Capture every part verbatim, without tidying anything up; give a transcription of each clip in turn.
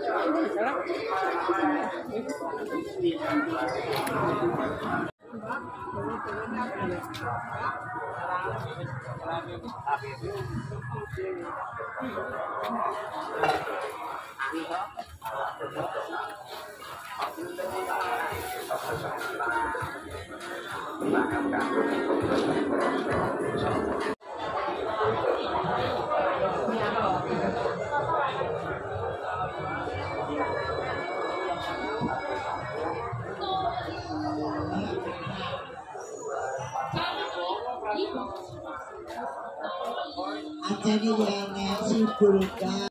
Jadi yang simpulkan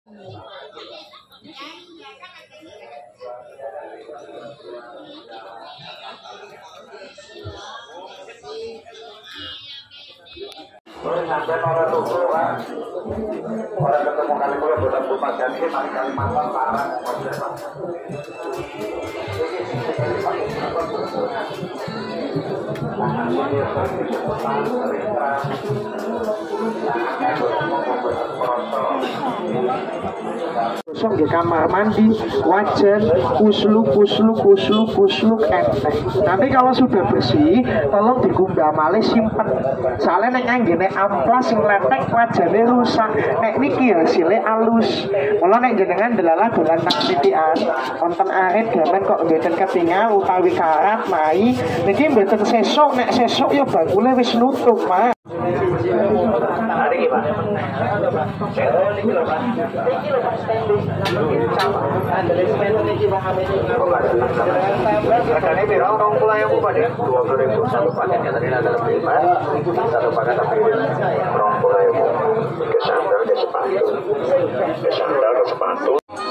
sampai orang tuh kan orang ketemu kali boleh buat buka jadi kali Kalimantan parah kosong di kamar mandi, wajan, kusluk, kusluk, kusluk, kusluk, enteng. Nanti kalau sudah bersih, tolong digumbah malih simpen. Soalnya nek anggene amplas sing letek wajane rusak. Nek niki hasilnya alus. Mula nek jenengan delalah dolan nang titikan, wonten arit gamen kok mboten ketinggal utawi karat mai, niki mboten sesuk, nek sesuk ya bakule wis nutup, Mas. Ada gimana? Saya ini loh Pak. Ini loh Pak standing. Sama. Ada standing ini Pak Hamid. Harganya berapa orang pula yang buka deh? Dua puluh ribu satu paket yang tadi ada lebih lima. Satu paket tapi orang pula yang ke sandal ke sepatu. Ke sandal ke sepatu.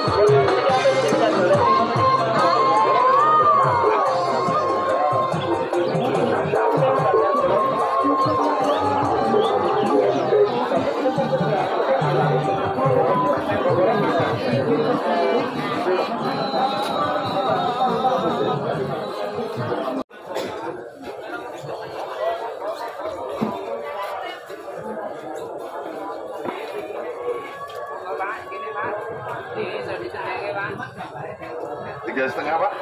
Tiga setengah Pak.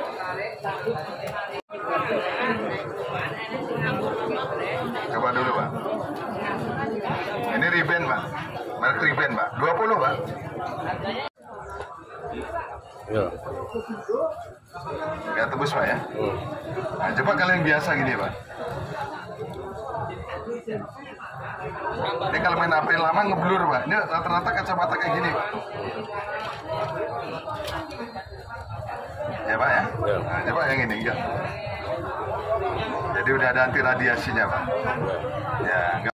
Coba dulu Pak. Ini riben Pak. Merek riben Pak. Dua puluh Pak. Ya. Nggak tebus Pak ya. Nah, coba kalian biasa gini Pak. Ini kalau main H P lama ngeblur Pak. Ini rata-rata kacamata kayak gini Pak. Ya Pak ya. Nah, coba yang ini enggak. Jadi udah ada anti radiasinya Pak. Ya enggak.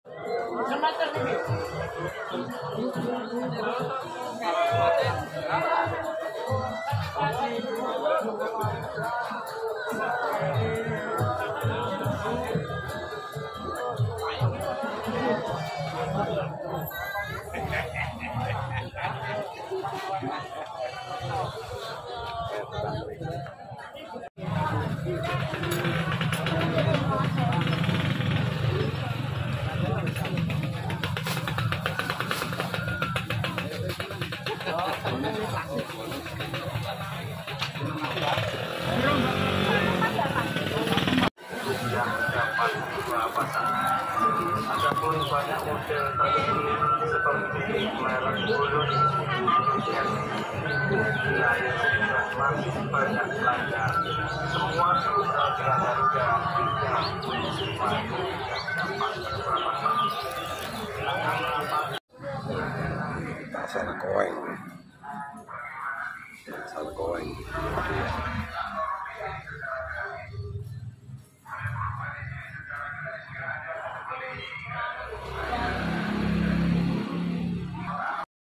Adapun banyak model terkini seperti merek Bulun yang wilayah masih banyak pelanggan. Semua sudah berharga yang semuanya yang dapat berapa. Tak sana koin.